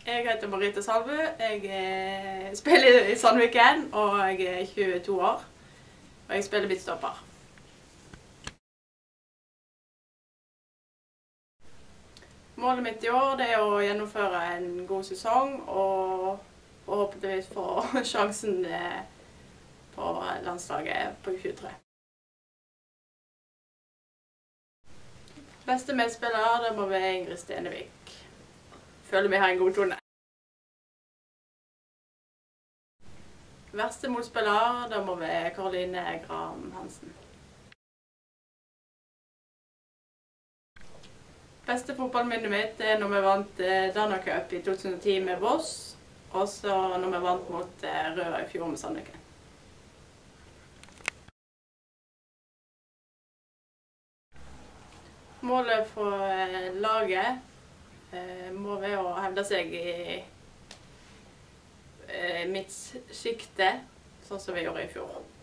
Jeg heter Marita Salbu. Jeg spiller i Sandviken, og jeg er 22 år. Og jeg spiller midtstopper. Målet mitt i år er å gjennomføre en god sesong, og forhåpentligvis få sjansen på landslaget på 23. Beste medspiller, det må være Ingrid Stenevik. Føler vi har en god tone. Verste motspiller, det må være Karoline Graham Hansen. Beste fotballminnet mitt er når vi vant Dana Cup i 2010 med Voss, og så når vi vant mot Røa i fjor med Sandviken. Målet for laget må være å hevde seg i midtsjiktet, sånn som vi gjorde i fjor.